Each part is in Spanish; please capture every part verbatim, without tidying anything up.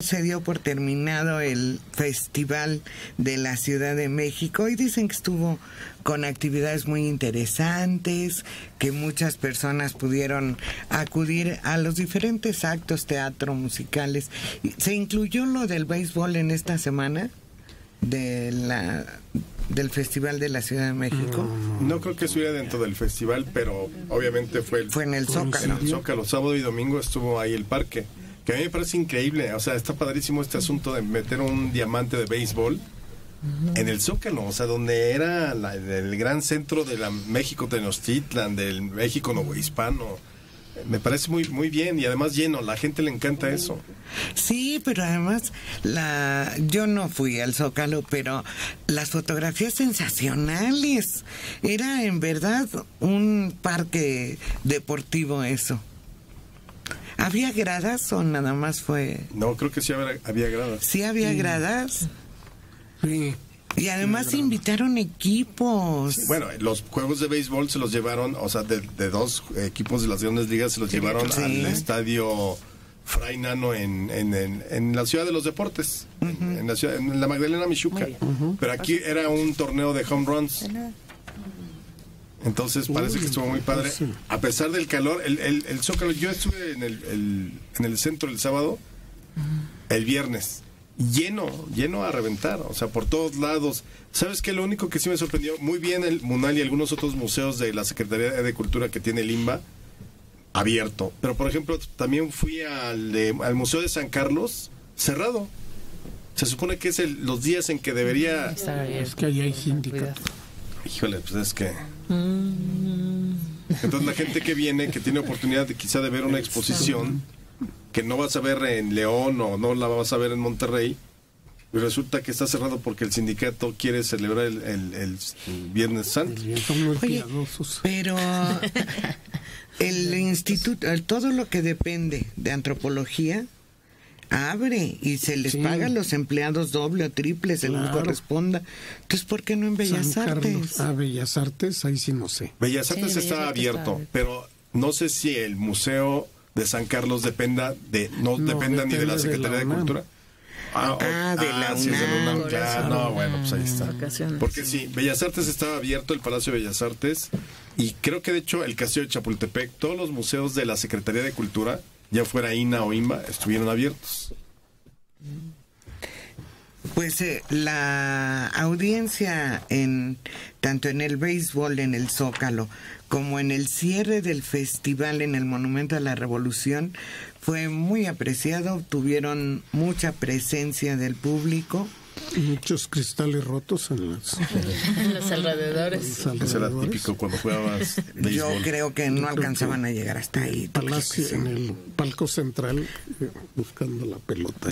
se dio por terminado el Festival de la Ciudad de México y dicen que estuvo con actividades muy interesantes, que muchas personas pudieron acudir a los diferentes actos, teatro, musicales. ¿Se incluyó lo del béisbol en esta semana de la del Festival de la Ciudad de México? No creo que estuviera dentro del festival, pero obviamente fue el, fue en el Zócalo. En el Zócalo, sábado y domingo estuvo ahí el parque, que a mí me parece increíble. O sea, está padrísimo este asunto de meter un diamante de béisbol uh-huh. en el Zócalo, o sea, donde era la, el gran centro de la México Tenochtitlan, del México novohispano. Me parece muy muy bien y además lleno, la gente le encanta eso. Sí, pero además la yo no fui al Zócalo, pero las fotografías sensacionales. Era en verdad un parque deportivo eso. ¿Había gradas o nada más fue...? No, creo que sí había, había gradas. ¿Sí había gradas? Sí. Y además invitaron equipos. Sí, bueno, los juegos de béisbol se los llevaron, o sea, de, de dos equipos de las grandes ligas se los sí, llevaron sí. al estadio Fray Nano en, en, en, en la Ciudad de los Deportes, uh-huh. en, en, la ciudad, en la Magdalena Michuca. Uh-huh. Pero aquí era un torneo de home runs. Entonces parece Uy, que estuvo muy padre. Sí. A pesar del calor, el, el, el Zócalo, yo estuve en el, el, en el centro el sábado, uh-huh. el viernes. Lleno, lleno a reventar, o sea, por todos lados. ¿Sabes qué? Lo único que sí me sorprendió, muy bien el Munal y algunos otros museos de la Secretaría de Cultura que tiene el I M B A, abierto. Pero, por ejemplo, también fui al, de, al Museo de San Carlos, cerrado. Se supone que es el, los días en que debería... Es que ahí hay sindicatos. Híjole, pues es que... Entonces la gente que viene, que tiene oportunidad de quizá de ver una exposición... que no vas a ver en León o no la vas a ver en Monterrey, y resulta que está cerrado porque el sindicato quiere celebrar el, el, el, el Viernes Santo. Oye, pero el instituto, todo lo que depende de antropología abre y se les sí. paga a los empleados doble o triple según claro. corresponda. Entonces, ¿por qué no en Bellas San Artes? Carlos, ah, Bellas Artes, ahí sí no sé. Bellas Artes sí, está Bellas abierto, está... pero no sé si el museo de San Carlos dependa de no, no dependa ni de la Secretaría de, la de Cultura. Ah, ah, de la ah, UNAM. Sí, es de la UNAM. Claro, no, bueno, pues ahí está. Porque sí, Bellas Artes estaba abierto, el Palacio de Bellas Artes, y creo que de hecho el Castillo de Chapultepec, todos los museos de la Secretaría de Cultura, ya fuera I N A o I M B A, estuvieron abiertos. Pues eh, la audiencia en tanto en el béisbol en el Zócalo como en el cierre del festival en el Monumento a la Revolución fue muy apreciado, tuvieron mucha presencia del público. Muchos cristales rotos en, las, en los alrededores. Eso era típico cuando jugabas béisbol. Yo creo que no alcanzaban a llegar hasta ahí. Palacio, en el palco central eh, buscando la pelota.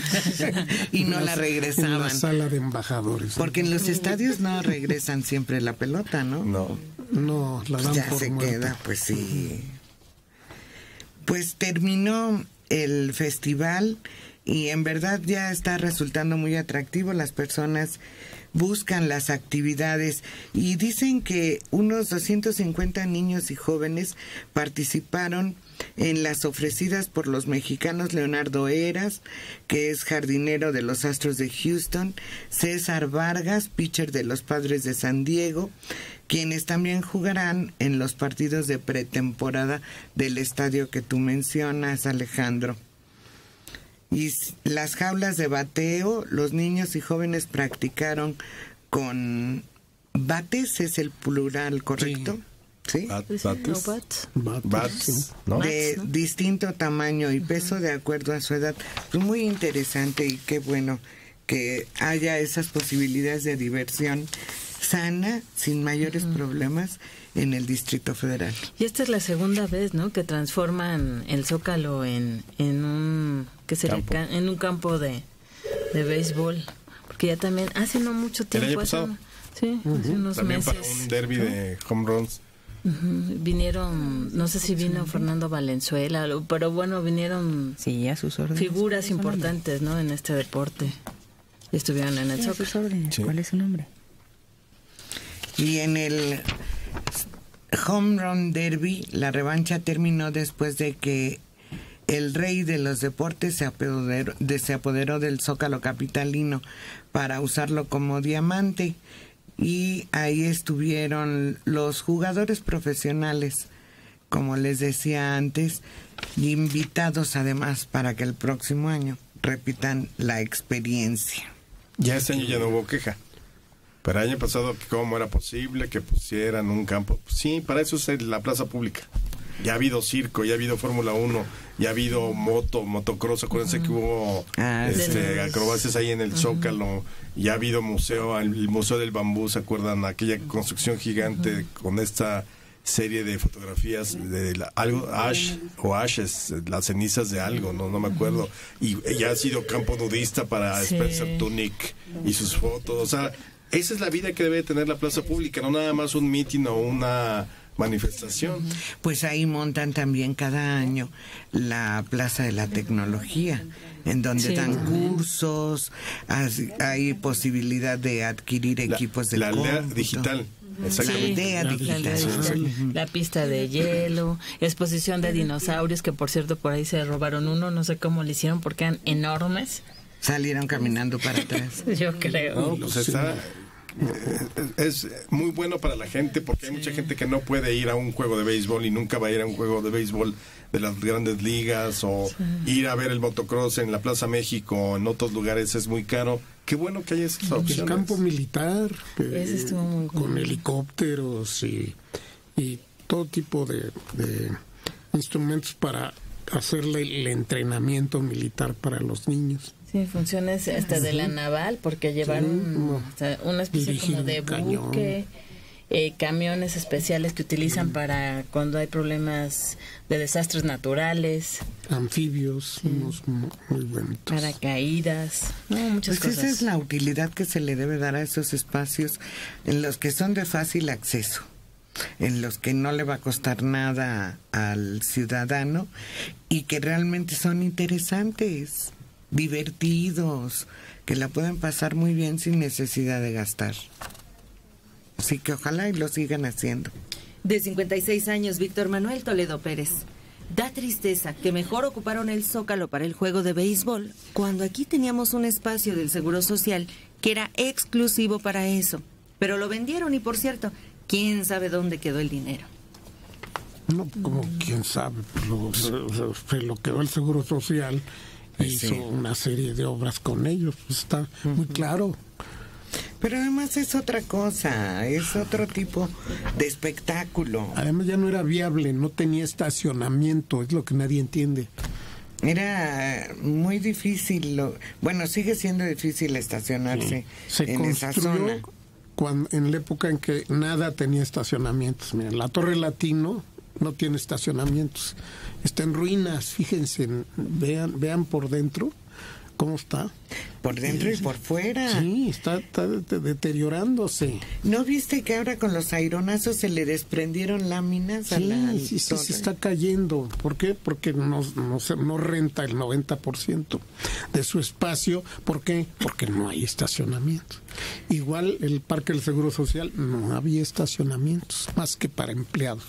Y no la regresaban. En la sala de embajadores. Porque en los estadios no regresan siempre la pelota, ¿no? No. No, la dan pues ya por se muerta. queda, pues sí. Pues terminó el festival y en verdad ya está resultando muy atractivo. Las personas buscan las actividades y dicen que unos doscientos cincuenta niños y jóvenes participaron en las ofrecidas por los mexicanos Leonardo Eras, que es jardinero de los Astros de Houston, César Vargas, pitcher de los Padres de San Diego, quienes también jugarán en los partidos de pretemporada del estadio que tú mencionas, Alejandro. Y las jaulas de bateo, los niños y jóvenes practicaron con bates, es el plural, ¿correcto? ¿Sí? Bat, bates. Bats. Bats, ¿no? De distinto tamaño y peso de acuerdo a su edad. Es muy interesante y qué bueno que haya esas posibilidades de diversión sana, sin mayores uh-huh. problemas en el Distrito Federal. Y esta es la segunda vez, ¿no?, que transforman el Zócalo en en un ¿qué sería? Campo. En un campo de de béisbol, porque ya también hace no mucho tiempo, el año pasado. Hace, sí, uh-huh. hace unos también meses. Para un derbi ¿sí? de home runs. Uh-huh. Vinieron, no sé si vino sí. Fernando Valenzuela, pero bueno, vinieron sí, a sus órdenes. Figuras importantes, ¿no?, en este deporte. Y estuvieron en el Zócalo. Sí. ¿Cuál es su nombre? Y en el Home Run Derby, la revancha terminó después de que el rey de los deportes se apoderó, de, se apoderó del Zócalo capitalino para usarlo como diamante, y ahí estuvieron los jugadores profesionales, como les decía antes, invitados además para que el próximo año repitan la experiencia. Ya este año ya no hubo queja. Pero el año pasado, ¿cómo era posible que pusieran un campo? Sí, para eso es la plaza pública. Ya ha habido circo, ya ha habido Fórmula uno, ya ha habido moto, motocross. Acuérdense uh-huh. que hubo ah, este, acrobacias ahí en el uh-huh. Zócalo. Ya ha habido museo, el Museo del Bambú, ¿se acuerdan? Aquella construcción gigante uh-huh. con esta serie de fotografías de la, algo ash o ashes, las cenizas de algo, no no me acuerdo. Y ya ha sido campo nudista para sí. Spencer Tunick y sus fotos. O sea, esa es la vida que debe tener la plaza pública, no nada más un mitin o una manifestación. Pues ahí montan también cada año la Plaza de la Tecnología, en donde sí. dan cursos, hay posibilidad de adquirir la, equipos de la aldea digital. La aldea digital. La, la, la pista de hielo, exposición de dinosaurios, que por cierto por ahí se robaron uno, no sé cómo le hicieron porque eran enormes. Salieron caminando para atrás. Yo creo. No, pues está, es muy bueno para la gente, porque hay mucha gente que no puede ir a un juego de béisbol y nunca va a ir a un juego de béisbol de las grandes ligas, o sí. ir a ver el motocross en la Plaza México, en otros lugares es muy caro. Qué bueno que haya esas opciones. El campo militar, que, Ese estuvo muy con bueno. helicópteros y, y todo tipo de, de instrumentos para hacer el entrenamiento militar para los niños. Sí, funciones hasta de la naval, porque llevaron sí, hasta una especie como de buque, eh, camiones especiales que utilizan mm. para cuando hay problemas de desastres naturales. Anfibios, sí. unos muy bonitos. Paracaídas, no, muchas pues cosas. Esa es la utilidad que se le debe dar a esos espacios en los que son de fácil acceso, en los que no le va a costar nada al ciudadano y que realmente son interesantes, divertidos, que la pueden pasar muy bien sin necesidad de gastar. Así que ojalá y lo sigan haciendo. De cincuenta y seis años, Víctor Manuel Toledo Pérez. Da tristeza que mejor ocuparon el Zócalo para el juego de béisbol, cuando aquí teníamos un espacio del Seguro Social que era exclusivo para eso. Pero lo vendieron y, por cierto, ¿quién sabe dónde quedó el dinero? No, como quién sabe, lo, se lo quedó el Seguro Social. Hizo sí. una serie de obras con ellos, pues está uh-huh. muy claro. Pero además es otra cosa, es otro tipo de espectáculo. Además ya no era viable, no tenía estacionamiento, es lo que nadie entiende. Era muy difícil, lo, bueno, sigue siendo difícil estacionarse sí. Se en esa zona. Cuando, en la época en que nada tenía estacionamientos. Miren, la Torre Latino no tiene estacionamientos, está en ruinas, fíjense, vean vean por dentro cómo está. Por dentro y, y por fuera. Sí, está, está deteriorándose. ¿No viste que ahora con los aironazos se le desprendieron láminas sí, a la Sí, sí, se está cayendo. ¿Por qué? Porque no, no, no renta el noventa por ciento de su espacio. ¿Por qué? Porque no hay estacionamiento. Igual el Parque del Seguro Social no había estacionamientos, más que para empleados.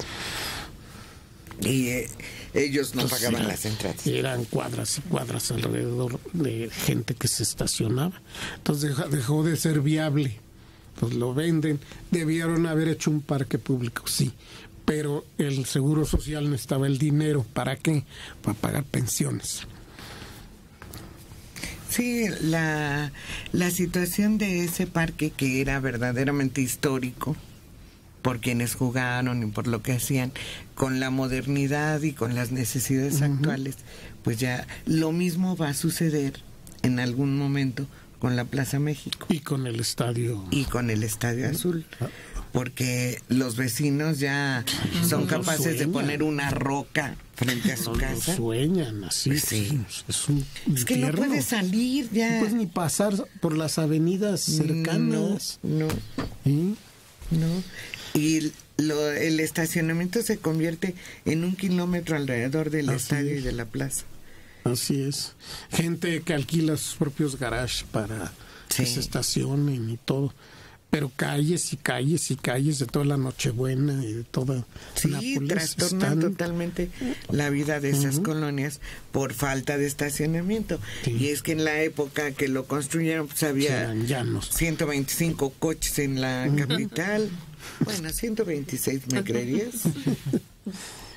Y eh, ellos no Entonces, pagaban era, las entradas. Eran cuadras y cuadras alrededor de gente que se estacionaba. Entonces dejó, dejó de ser viable. Pues lo venden. Debieron haber hecho un parque público, sí. Pero el Seguro Social necesitaba el dinero. ¿Para qué? Para pagar pensiones. Sí, la, la situación de ese parque, que era verdaderamente histórico por quienes jugaron y por lo que hacían, con la modernidad y con las necesidades uh-huh. actuales, pues ya lo mismo va a suceder en algún momento con la Plaza México. Y con el Estadio. Y con el Estadio Azul. Porque los vecinos ya no, son no capaces sueñan. de poner una roca frente a su no, casa. No sueñan así. Pues sí. Es, un es que no puede salir ya. No puedes ni pasar por las avenidas cercanas. No, no. ¿Sí? No. Y lo, el estacionamiento se convierte en un kilómetro alrededor del así estadio es. y de la plaza. Así es. Gente que alquila sus propios garages para sí. que se estacionen y todo. pero calles y calles y calles de toda la Nochebuena y de toda sí, Nápoles trastornan están... totalmente la vida de esas uh-huh. colonias por falta de estacionamiento. Sí. Y es que en la época que lo construyeron pues había ciento veinticinco coches en la uh-huh. capital. Bueno, ciento veintiséis, ¿me creerías?